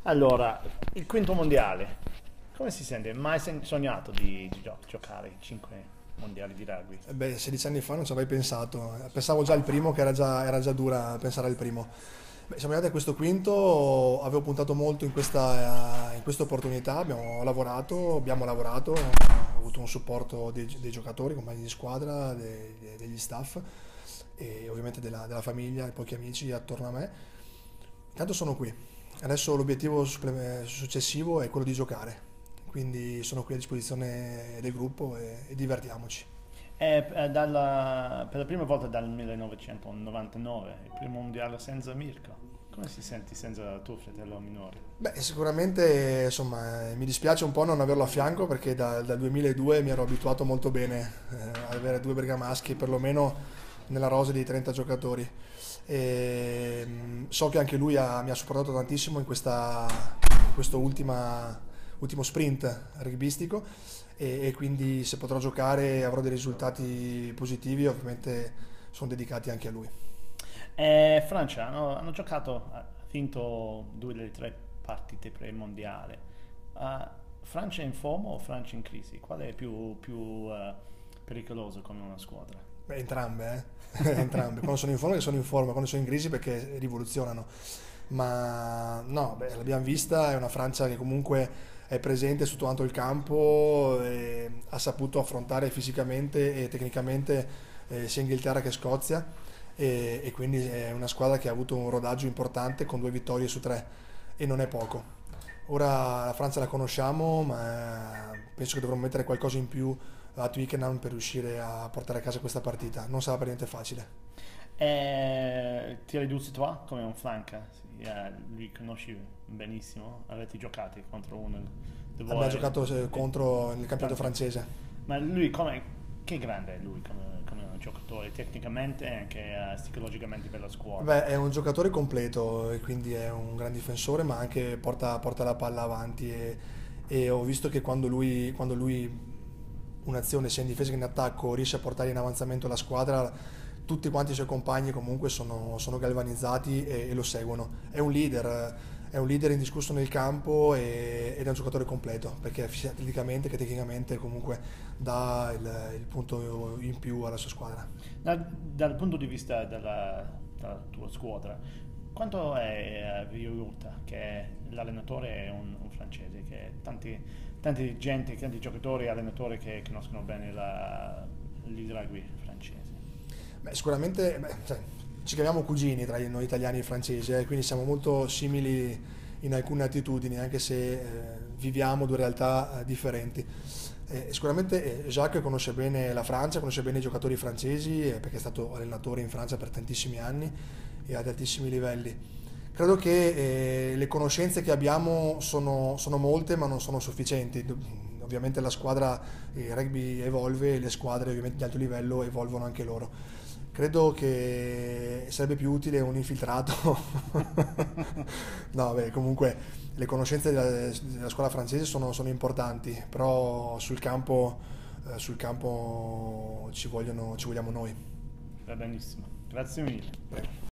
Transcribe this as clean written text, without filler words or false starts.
Allora, il quinto mondiale, come si sente? Mai sognato di giocare i 5 mondiali di rugby? Beh, 16 anni fa non ci avrei pensato. Pensavo già al primo, che era già dura pensare al primo. Beh, siamo arrivati a questo quinto, avevo puntato molto in questa opportunità, abbiamo lavorato, ho avuto un supporto dei giocatori, compagni di squadra, degli staff e ovviamente della famiglia e pochi amici attorno a me. Intanto sono qui. Adesso l'obiettivo successivo è quello di giocare, quindi sono qui a disposizione del gruppo e divertiamoci. Per la prima volta dal 1999, il primo mondiale senza Mirko. Come si senti senza tuo fratello minore? Beh, sicuramente insomma, mi dispiace un po' non averlo a fianco perché dal 2002 mi ero abituato molto bene ad avere due bergamaschi perlomeno nella rosa di 30 giocatori. So che anche lui mi ha supportato tantissimo in questo ultimo sprint rugbyistico e quindi se potrò giocare e avrò dei risultati positivi ovviamente sono dedicati anche a lui. Francia hanno giocato, ha vinto 2 delle 3 partite pre-mondiale. Francia in forma o Francia in crisi? Qual è più pericoloso come una squadra? Beh, entrambe, eh? Entrambe. Quando sono in forma, che sono in forma, quando sono in crisi perché rivoluzionano. Ma no, beh, l'abbiamo vista, è una Francia che comunque è presente su tutto il campo, e ha saputo affrontare fisicamente e tecnicamente sia Inghilterra che Scozia e quindi è una squadra che ha avuto un rodaggio importante con 2 vittorie su 3 e non è poco. Ora la Francia la conosciamo, ma penso che dovremmo mettere qualcosa in più a Twickenham per riuscire a portare a casa questa partita. Non sarà per niente facile. Thierry Dusitois come un flanker, sì, lui conosci benissimo, avete giocato contro uno di Abbiamo voi. giocato contro nel campionato Francia. francese. Ma lui che grande è lui come giocatore, tecnicamente e anche psicologicamente per la squadra. Beh, è un giocatore completo e quindi è un gran difensore, ma anche porta la palla avanti e ho visto che quando lui un'azione sia in difesa che in attacco riesce a portare in avanzamento la squadra, tutti quanti i suoi compagni comunque sono galvanizzati e lo seguono. È un leader indiscusso nel campo ed è un giocatore completo perché sia atleticamente che tecnicamente comunque dà il punto in più alla sua squadra. Dal punto di vista della tua squadra, quanto è Viruta, che l'allenatore è un francese, che tanti gente, tanti giocatori e allenatori che conoscono bene il rugby francese. Beh, sicuramente sai, ci chiamiamo cugini tra noi italiani e francesi, quindi siamo molto simili in alcune attitudini, anche se viviamo due realtà differenti. Sicuramente Jacques conosce bene la Francia, conosce bene i giocatori francesi, perché è stato allenatore in Francia per tantissimi anni e ad altissimi livelli. Credo che le conoscenze che abbiamo sono molte, ma non sono sufficienti. Ovviamente la squadra, il rugby evolve e le squadre ovviamente di alto livello evolvono anche loro. Credo che sarebbe più utile un infiltrato. No, beh, comunque le conoscenze della scuola francese sono importanti, però sul campo ci vogliamo noi. Va benissimo, grazie mille. Prego.